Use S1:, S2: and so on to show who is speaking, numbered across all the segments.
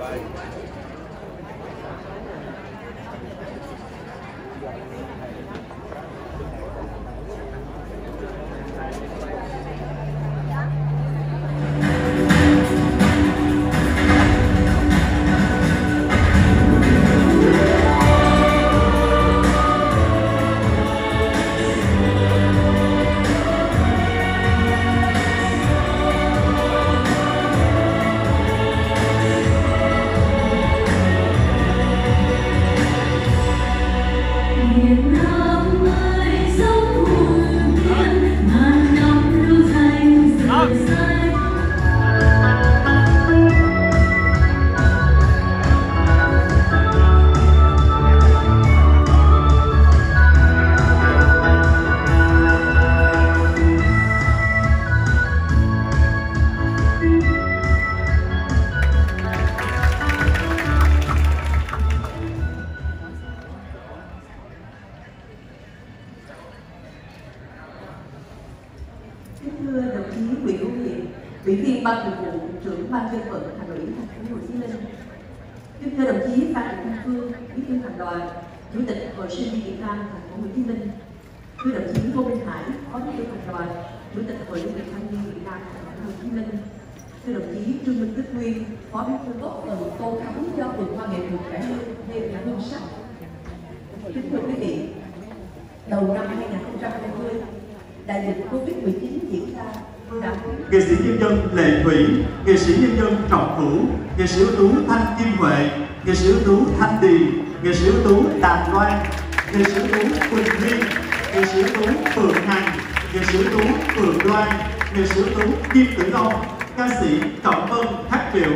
S1: Ủy viên Ban Thường vụ, trưởng Ban Dân vận Thành ủy Thành phố Hồ Chí Minh. Kính thưa đồng chí Phan Thị Thanh Phương, Bí thư Thành đoàn, Chủ tịch Hội sinh viên Việt Nam Thành phố Hồ Chí Minh. Thưa đồng chí Ngô Minh Hải, Phó Bí thư Thành đoàn, Chủ tịch Hội Liên hiệp Thanh niên Việt Nam Thành phố Hồ Chí Minh. Thưa đồng chí Trương Minh Đức Nguyên, Phó Bí thư góp phần tô thắm cho vườn hoa nghệ thuật cải lương thêm là hương sắc. Kính thưa quý vị, đầu năm 2020, đại dịch Covid-19 diễn ra.
S2: Nghệ sĩ nhân dân Lệ Thủy, nghệ sĩ nhân dân Trọng Hữu, nghệ sĩ ưu tú Thanh Kim Huệ, nghệ sĩ ưu tú Thanh Điền, nghệ sĩ ưu tú Đàm Loan, nghệ sĩ ưu tú Quỳnh Liên, nghệ sĩ ưu tú Phượng Hằng, nghệ sĩ ưu tú Phượng Loan, nghệ sĩ ưu tú Kim Tử Long, ca sĩ Trọng Vân Hát Triệu.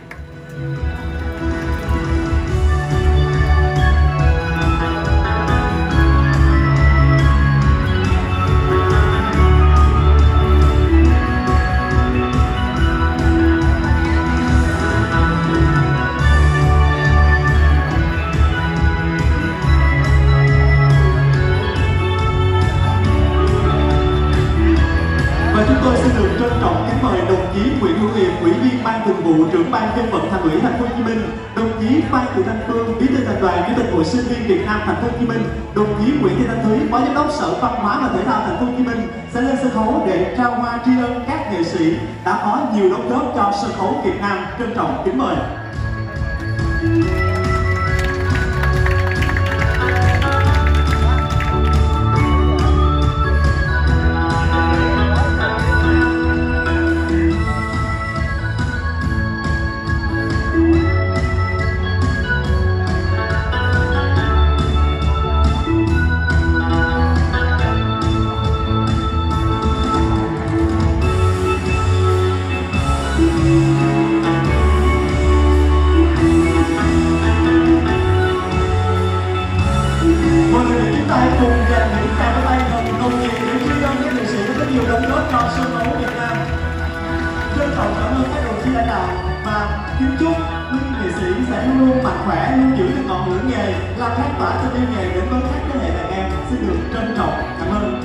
S2: Chúng tôi xin được trân trọng kính mời đồng chí Nguyễn Hữu Hiệp, Ủy viên Ban Thường vụ, trưởng Ban Dân vận Thành ủy Thành phố Hồ Chí Minh, đồng chí Phan Thị Thanh Phương, Bí thư Thành đoàn, Chủ tịch Hội sinh viên Việt Nam Thành phố Hồ Chí Minh, đồng chí Nguyễn Thị Thanh Thúy, Phó Giám đốc Sở Văn hóa và Thể thao Thành phố Hồ Chí Minh sẽ lên sân khấu để trao hoa tri ân các nghệ sĩ đã có nhiều đóng góp cho sân khấu Việt Nam. Trân trọng kính mời. Cùng dành những tràng pháo tay thật nồng nhiệt để tri ân các nghệ sĩ có nhiều đóng góp cho sân khấu Việt Nam. Trân trọng cảm ơn các đồng chí lãnh đạo và kính chúc quý nghệ sĩ sẽ luôn luôn mạnh khỏe, luôn giữ được ngọn lửa nghề, làm lan tỏa tình yêu nghề đến với các thế hệ đàn em. Xin được trân trọng cảm ơn.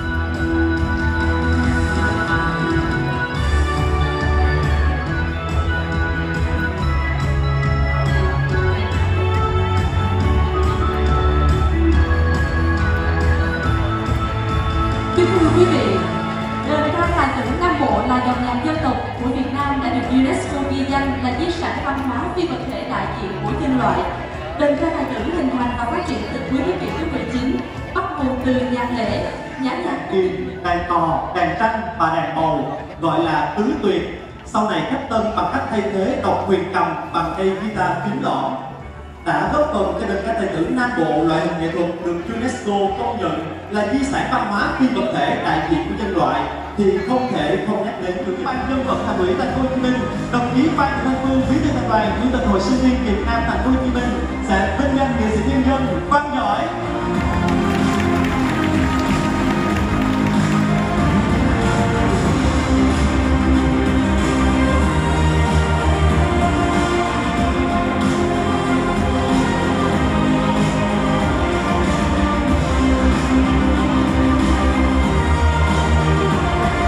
S3: Quý vị, đờn ca tài tử Nam Bộ là dòng nhạc dân tộc của Việt Nam đã được UNESCO ghi danh là di sản văn hóa phi vật thể đại diện của nhân loại. Đờn ca tài tử hình thành và phát triển từ cuối thế kỷ thứ 19, bắt nguồn từ nhạc lễ, nhã nhạc
S2: đàn cò, đàn tranh và đàn bầu, gọi là tứ tuyệt. Sau này cách tân bằng cách thay thế độc quyền cầm bằng cây guitar phím đỏ, đã góp phần cho đờn ca tài tử Nam Bộ, loại hình nghệ thuật được UNESCO công nhận là di sản văn hóa phi vật thể đại diện của nhân loại, thì không thể không nhắc đến Chủ tịch Ban Dân vận Thành ủy Thành phố Hồ Chí Minh, đồng chí Phan Thị Thanh Phương, Bí thư Thành đoàn, Chủ tịch Hội sinh viên Việt Nam Thành phố Hồ Chí Minh sẽ vinh danh nghệ sĩ nhân dân Văn Giỏi.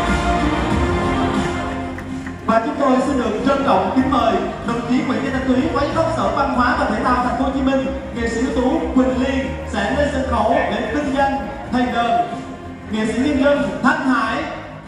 S2: Và chúng tôi xin được trân trọng kính mời đồng chí Nguyễn Thị Thanh Thúy, sẽ lên sân khấu để vinh danh thầy đờn nghệ sĩ nhân dân Thanh Hải.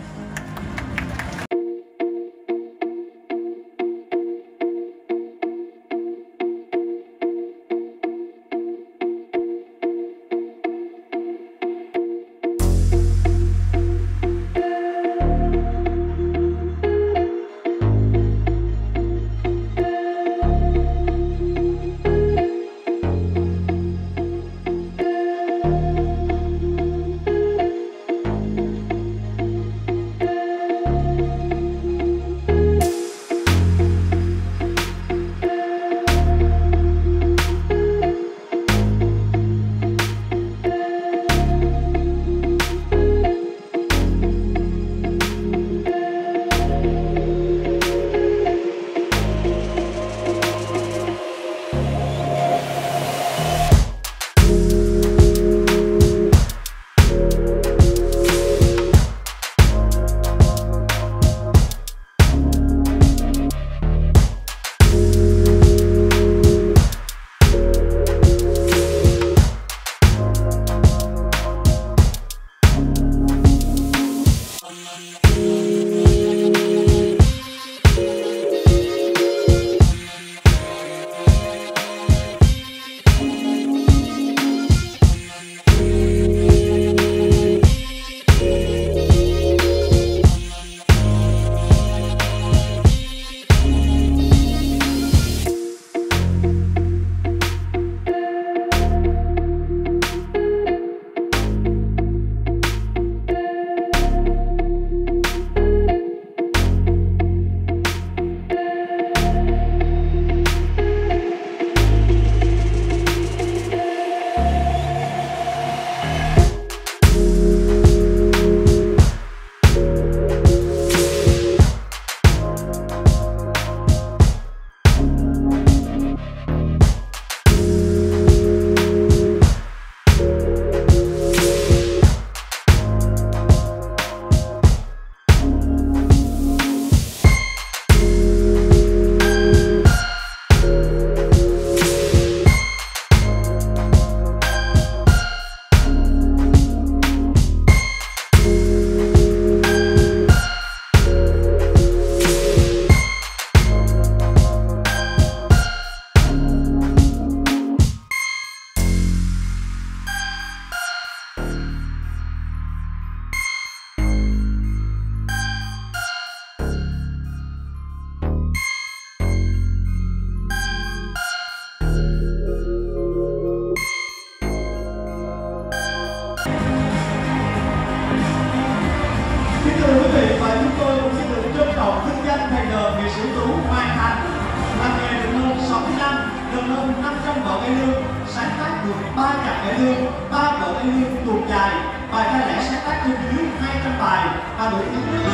S4: gần hơn 500 vở cải lương, sáng tác được 3 nhạc cải lương, 3 vở cải lương tuồng dài, bài ca lẻ sáng tác trên dưới 200 bài và nổi tiếng.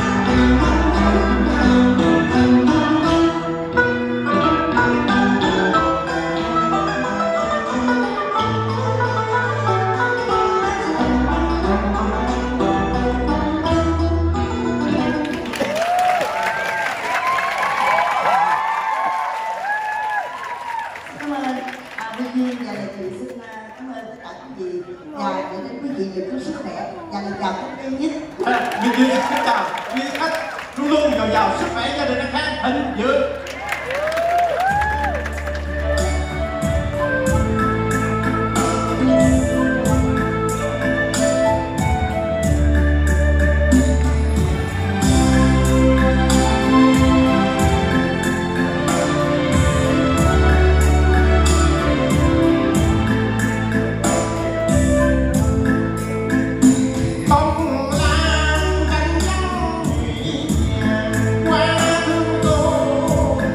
S2: Minh Duyên xin chào quý khách luôn luôn dồi dào sức khỏe, gia đình an khang thịnh vượng.
S4: Qua thương tôi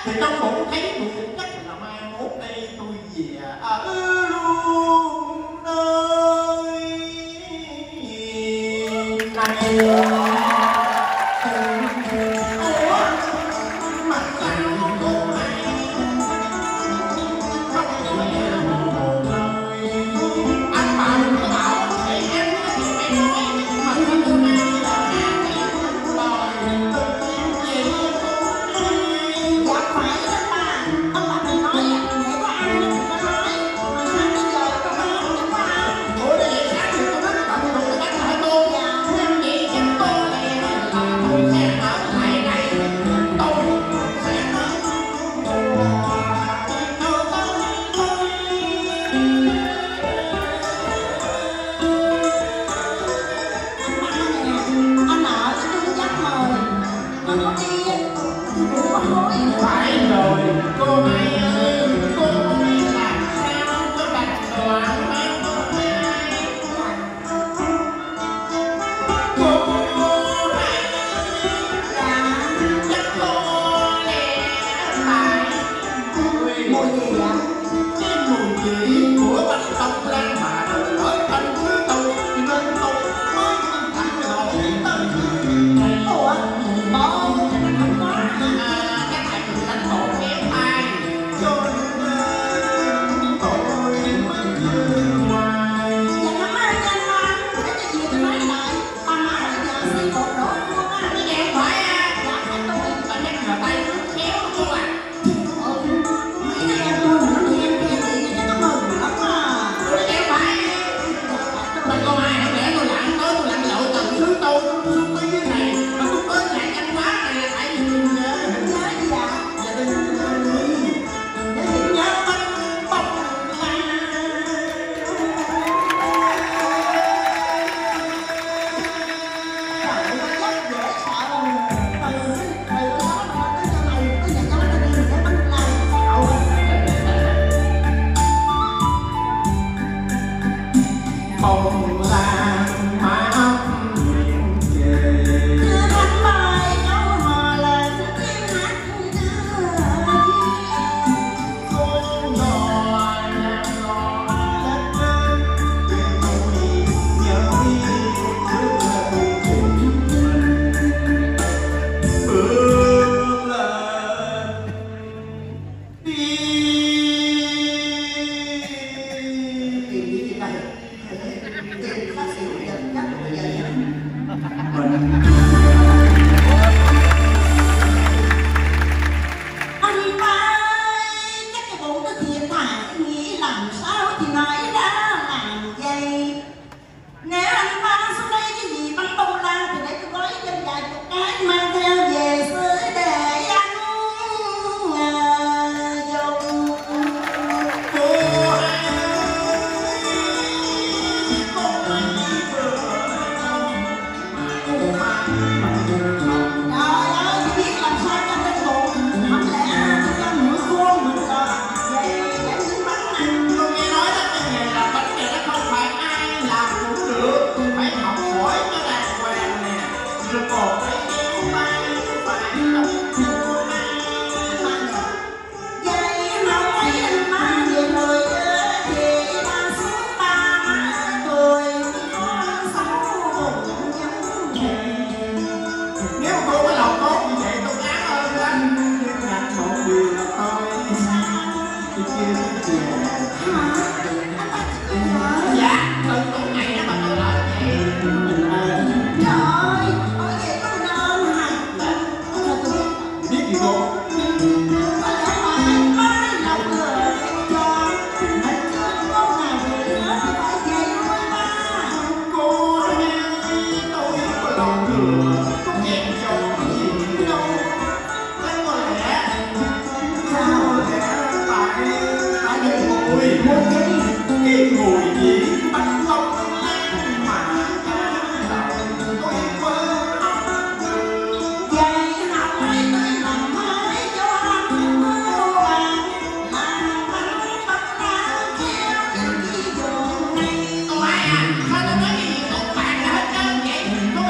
S4: thì trong bụng thấy tôi chắc là mai mốt đây tôi về luôn nơi này.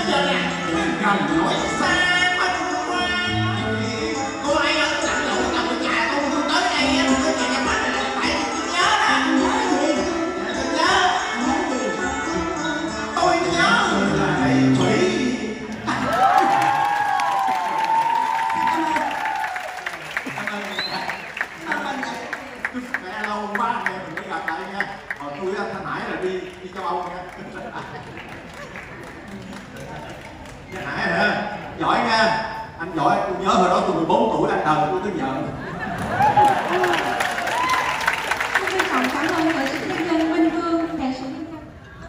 S4: Hãy subscribe cho kênh Ghiền Mì Gõ để không bỏ lỡ
S2: Mẹ lâu quá anh em mình mới gặp lại nha. Hồi tôi Thanh Hải là đi châu Âu nha. Thanh Hải hả? Giỏi nha. Anh giỏi, tôi nhớ hồi đó tôi 14 tuổi anh đời tôi tới nhận.
S3: Trân trọng cảm ơn nghệ sĩ nhân dân Minh Vương, nghệ sĩ nhân dân.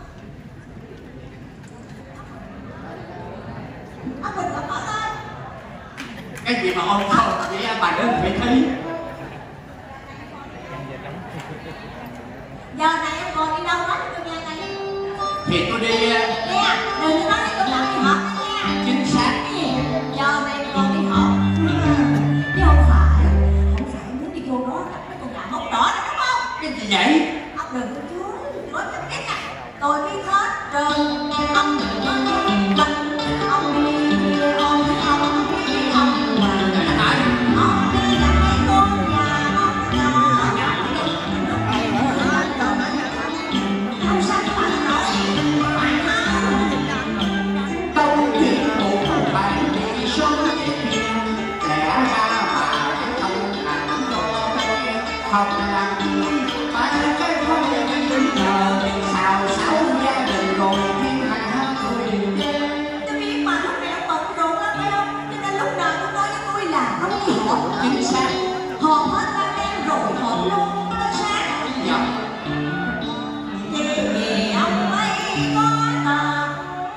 S1: Ông Bình đã mở lên.
S2: Cái gì mà ôm không? Vậy bà đến phải thấy.
S1: Giờ này em còn đi đâu đó tôi nghe này.
S2: Thì tôi đi.
S1: Nè, đừng có nói với tôi làm gì hả nha.
S2: Chính xác.
S1: Giờ này còn đi học. Chứ không phải em muốn đi vô đó gặp mấy con gà mốc đỏ đó đúng không?
S2: Cái gì vậy?
S1: Ông đừng có chối, nói cho biết nè. Tôi biết hết trơn. Ông đừng có nói quanh. Ông đi, ông đi, ông đi, ông mà. Ông đi gặp mấy con gà mốc đỏ. Ông sao các bạn nói? Phải không?
S2: Đông thiên một bàn đi sống trẻ ra bà không ảnh cho học làm ba cái không bây giờ xào xáo gia đình rồi thiên hạ cười
S1: Tôi biết mà lúc này ông bận rộn lắm phải không? Cho nên lúc nào cũng nói với tôi là không hiểu.
S2: chính xác.
S1: Họp hết ba em rồi họp luôn nó sáng.
S2: Dạ.
S1: Vì ông ấy có tờ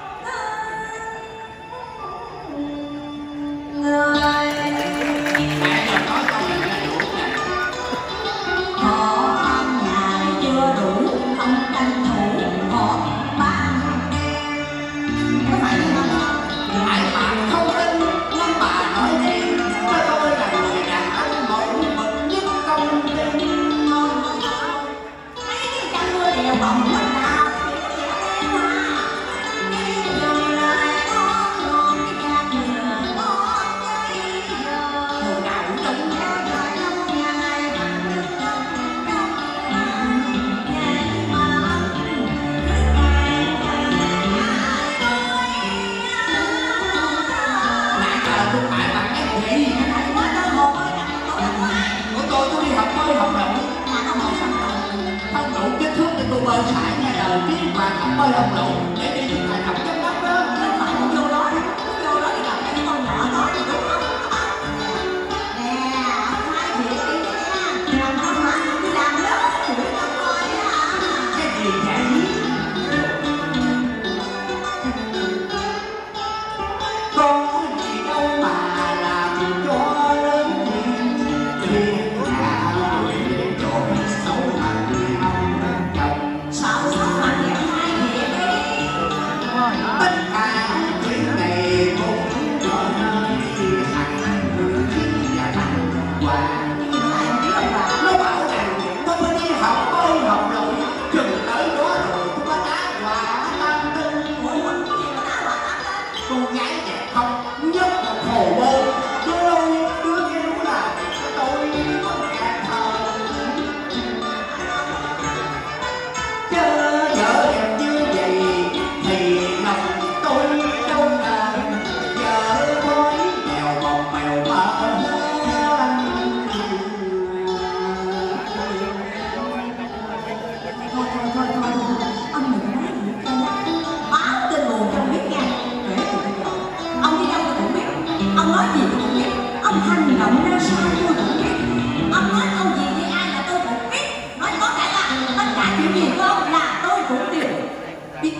S1: người
S2: Mẹ giờ nói câu này là đủ nè.
S1: họ ăn nhà chưa đủ, ông tranh thủ họp ba. Có phải như không?
S2: Ai mà không tin nhưng bà nói đi cho tôi là người đàn ông mẫu mực nhất công ty.
S1: Mấy cái chăn nuôi đèo bọng lúc nào thì nó dễ em mà. Cái người lại có ngon cái nhà người ngon chơi giờ.
S2: Hồi nào cũng đúng.
S1: Ngày năm ngày bằng nước đông đông mà. Ngày mà cứ
S2: Nãy giờ tôi phải bằng cái gì?
S1: ngày quá đơn hồn ơi, tôi là của ai?
S2: Của tôi đi học bơi học lặn.
S1: Là nó một sân rồi.
S2: Không đủ kích thước để tôi bơi sải nha đời biết mà học bơi học lặn để đi những hành động trong đất đó.
S1: Không phải con vô đó, vô đó thì gặp cái con nhỏ đó thì đúng không? Nè, ông hai chị đi nha. Làm không hả? Đi làm lớp tuổi con coi á hả?
S2: Cái gì vậy? Có gì đâu mà làm cho lớn thiên hạ người trộn xấu mặt ông chồng.
S1: Sợ sao mà đẹp hai chị đi.
S2: Tất cả những ngày cũng cho đi hẳn người và thằng hoàng.
S1: Tại em biết ông bà.
S2: Nó bảo rằng tôi mới đi học bơi học lội chừng tới đó rồi tôi có đá quả tam tinh.
S1: Ủa, gì mà đá quả tắm lên?
S2: Cô gái đẹp không nhất một hồ bơi đứa lôi đứa kia đúng là tôi có nhà thờ chớ vợ đẹp như vậy thì lòng tôi đâu ngờ vợ thôi mèo bồng mèo mơ.
S1: Thôi. Ông đừng nói gì hết trơn á. Báo tin buồn cho ông biết nha. Kể từ bây giờ, ông đi đâu tôi cũng biết. Ông nói gì tôi cũng biết. Ông hành động ra sao tôi cũng biết. Ông nói câu gì với ai là tôi cũng biết. Nói có thể là tất cả chuyện gì của ông là tôi cũng đều biết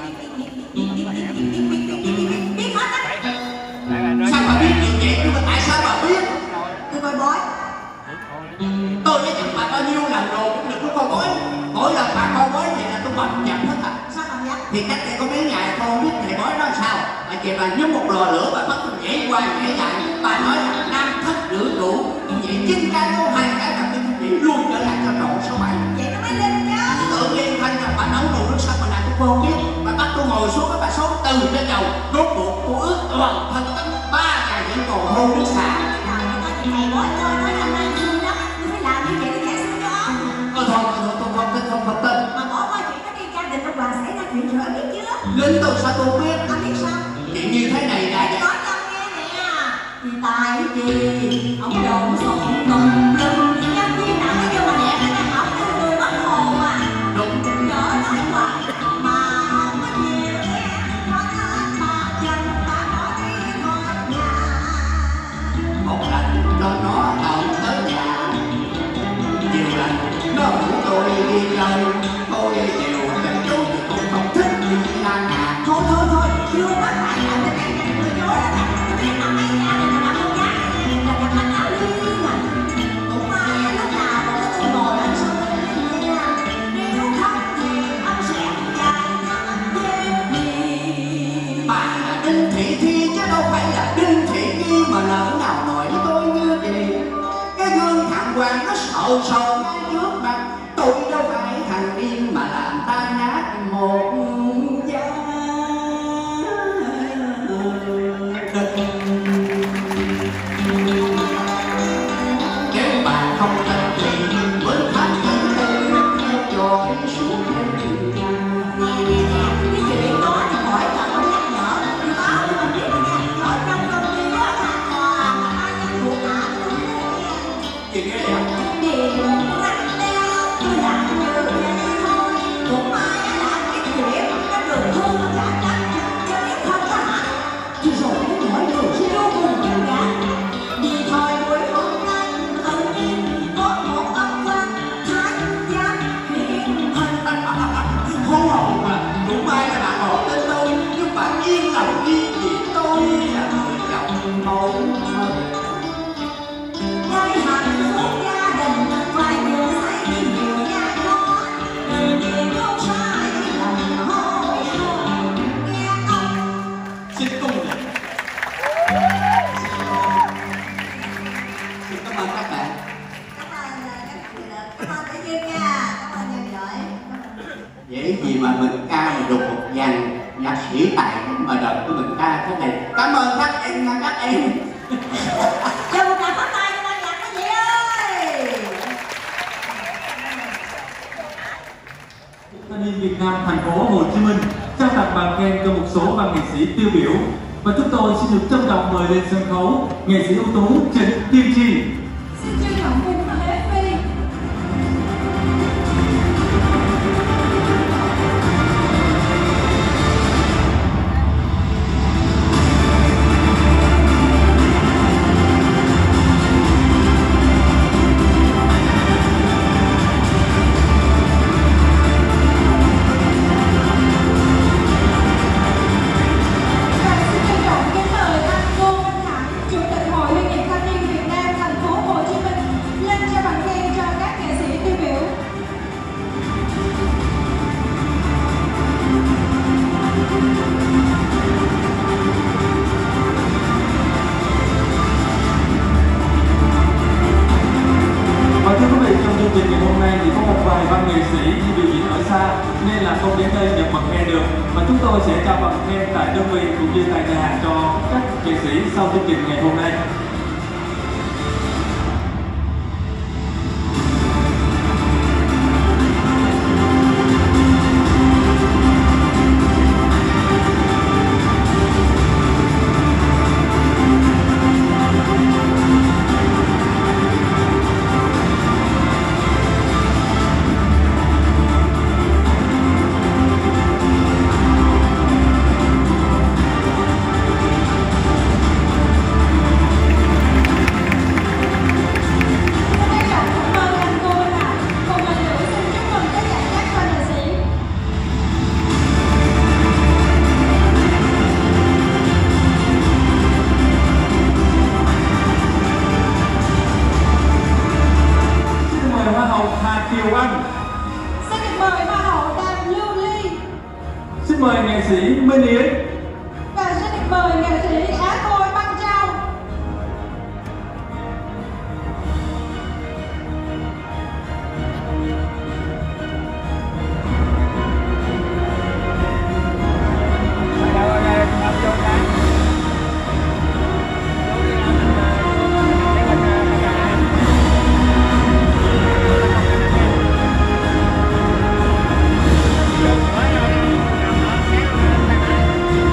S1: hết á.
S2: Sao bà biết nhiều chuyện nhưng mà tại sao bà biết?
S1: Tôi coi bói.
S2: Tôi với chồng bà bao nhiêu lần rồi cũng đừng có coi bói. Mỗi lần bà coi bói vậy là tôi bầm dập hết à.
S1: Sao bạn dám?
S2: Thì cách đây có mấy ngày tôi không biết thầy bói nói sao. Bà chị bà nhắm một lò lửa bà bắt tôi nhảy qua nhảy lại. Bà nói là nam thất nữ đủ. Vậy 9 cái có 2 cái là tôi nhảy luôn trở lại cho trộn số 7.
S1: Vậy nó mới lên chứ.
S2: Tự nhiên thanh là bà nấu nồi nước sôi bà làm tôi không biết. Bà bắt tôi ngồi xuống bà sốt từ trên đầu. Rốt cuộc tôi ướt toàn thân tắm 3 ngày vẫn còn hôn nước xả.
S1: Trời ơi, nói thầy bói tôi nói năm nay xui lắm. Tôi phải làm như vậy để giải xui cho ông.
S2: Thôi tôi không tin.
S1: Mà bỏ qua chuyện nó đi gia đình ông bà xảy ra chuyện rồi biết chưa?
S2: Đến tôi sao tôi biết.
S1: Anh biết sao?
S2: Chuyện như thế này là
S1: Để nói cho ông nghe nè. Vì tại vì ông đồn sồn tùng lưng nhắc đi
S5: thôi điều tình chú thì cũng không thích như Lan à.
S6: Thôi chưa bắt lại làm cái này người chối đó bạn biết mà mấy nhà này là con gái là mặc áo liên à. Cũng may lúc nào mà tôi ngồi ở sau lưng nha, nếu không thì ông sẽ dài năm đêm đi.
S5: Bà là Đinh Thị Thi chứ đâu phải là Đinh Thị Nhi mà nỡ nào nổi tôi như vậy. Cái gương thẳng hoàng nó sợ sờ ngay trước mặt, tôi đâu phải thằng điên mà làm tan nát một gia đình. Nếu bà không cần thì mới phát hiện tôi theo dõi suốt đêm nhà.
S6: Cái chuyện đó thì hỏi là không nhắc nhở thì báo cho mình biết nha. Ở trong công ty đó là toàn là ai nhân vụ cả luôn nha.
S5: Chị nghe vậy?
S6: Điều răng đeo tôi làm như vậy thôi. Cũng may là cái chuyện nó được thương nó cả trách cho biết không có hả. Thì rồi mọi người sẽ vô cùng kinh ngạc. Vì thời buổi hôm nay tự nhiên có một ông quan thái giám hiện hình.
S5: Hô hồn mà, cũng may là bạn hỏi tên tôi, nhưng bạn yên lòng đi vì tôi là người chồng mẫu mực.
S6: Nơi hạnh phúc gia đình phải nhớ thấy nhiều nhà có. Đừng vì không sai lầm hối hận nghe ông.
S5: Xin cung lệnh. Xin cảm ơn các bạn.
S6: Cảm ơn các bạn được. Cảm ơn Mỹ Duyên nha. Cảm ơn nhiều giỏi.
S5: Dễ gì mà mình ca mà đục một dàn nhạc sĩ tài mà đợi của mình ca thế này. Cảm ơn các em nha các em.
S6: Cho một tràng pháo tay cho ban nhạc các chị ơi.
S7: Thanh niên Việt Nam thành phố Hồ Chí Minh trao tặng bằng khen cho một số văn nghệ sĩ tiêu biểu, và chúng tôi xin được trân trọng mời lên sân khấu nghệ sĩ ưu tú Trịnh Kim Chi.
S3: Xin trân trọng kính mời FP. Và xin trân trọng kính mời anh Ngô Văn Thắng, Chủ tịch Hội Liên hiệp Thanh niên Việt Nam thành phố Hồ Chí Minh lên trao bằng khen cho các nghệ sĩ tiêu biểu.
S7: Và thưa quý vị, trong chương trình ngày hôm nay thì có một vài văn nghệ sĩ đi biểu diễn ở xa nên là không đến đây nhận bằng khen được, và chúng tôi sẽ trao bằng khen tại đơn vị cũng như tại nhà cho các nghệ sĩ sau chương trình ngày hôm nay.
S3: Trân trọng cảm ơn anh Ngô Văn Thắng. Một lần nữa xin chúc mừng tất cả các văn nghệ sĩ.
S7: Xin mời Hoa hậu Hà Kiều Anh.
S3: Xin được mời Hoa hậu Đàm Lưu Ly.
S7: Xin mời nghệ sĩ Minh Yến.
S3: Và xin được mời nghệ sĩ Á Khôi Băng Châu.
S8: Hãy subscribe cho kênh Ghiền Mì Gõ để không bỏ lỡ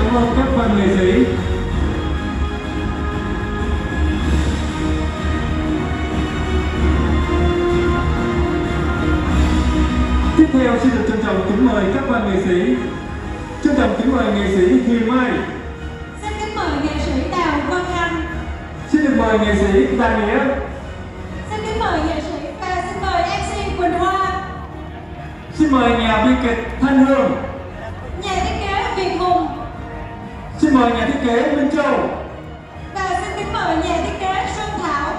S7: cảm ơn các văn nghệ sĩ. Tiếp theo xin được trân trọng kính mời các văn nghệ sĩ. Trân trọng kính mời nghệ sĩ Hiền Mai.
S3: Xin kính mời nghệ sĩ Đào Vân Anh.
S7: Xin được mời nghệ sĩ Đà Nghĩa.
S3: Xin kính mời nghệ sĩ và xin mời MC Quỳnh Hoa.
S7: Xin mời nhà biên kịch Thanh Hương.
S3: Nhà thiết kế Việt Hùng.
S7: Xin mời nhà thiết kế Minh Châu.
S3: Và xin kính mời nhà thiết kế Xuân Thảo.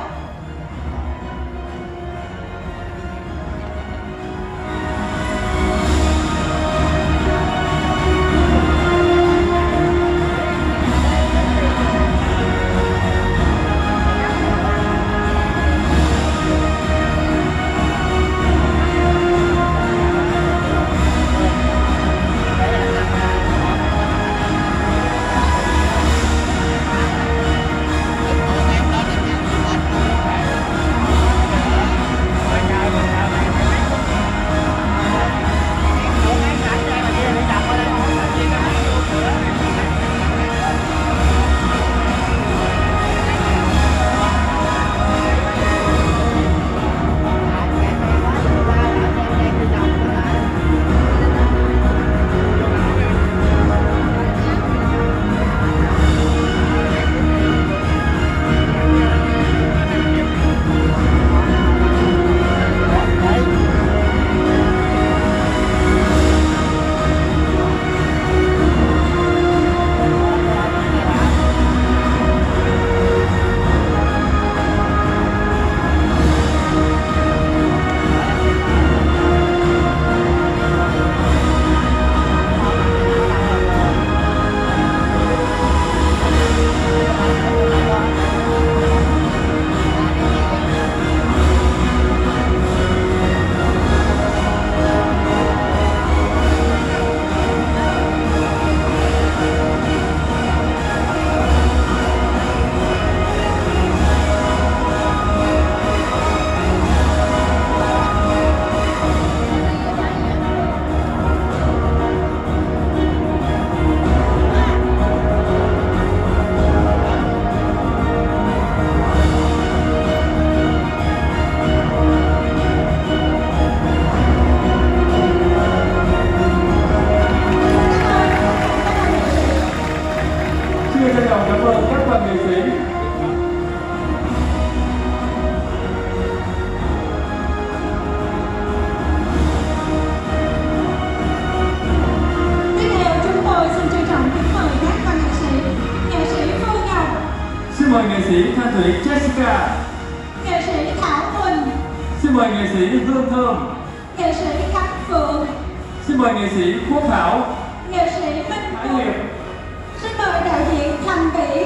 S7: Xin mời nghệ sĩ Thanh Thủy Jessica.
S3: Nghệ sĩ Thảo Quỳnh.
S7: Xin mời nghệ sĩ Hương Thơm.
S3: Nghệ sĩ Khánh Phượng.
S7: Xin mời nghệ sĩ Quốc Thảo.
S3: Nghệ sĩ Minh
S7: Hải
S3: Tùng.
S7: Hiệp.
S3: Xin mời đạo diễn Thành Vĩ.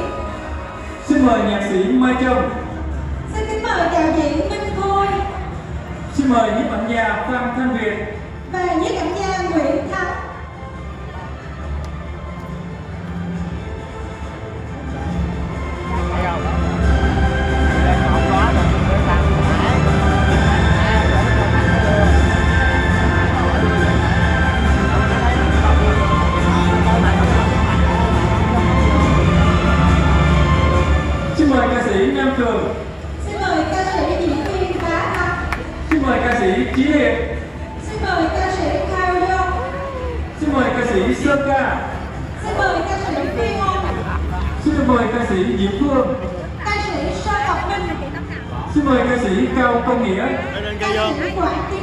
S7: Xin mời nhạc sĩ Mai Trâm.
S3: Xin kính mời đạo diễn Minh Khôi.
S7: Xin mời nhiếp ảnh gia Phan Thanh Việt
S3: và nhiếp ảnh gia Nguyễn Thắng.
S7: Xin mời ca sĩ Nam Cường.
S3: Xin mời ca sĩ diễn viên Bá Thanh.
S7: Xin mời ca sĩ Chí Hiệp.
S3: Xin mời ca sĩ Cao Dung.
S7: Xin mời ca sĩ Sơn Ca.
S3: Xin mời ca sĩ Phi Hồng.
S7: Xin mời ca sĩ Diệp Phương.
S3: Ca sĩ Sơn Ngọc Minh.
S7: Xin mời ca sĩ Cao Công Nghĩa.
S3: Ca sĩ Quảng Tiến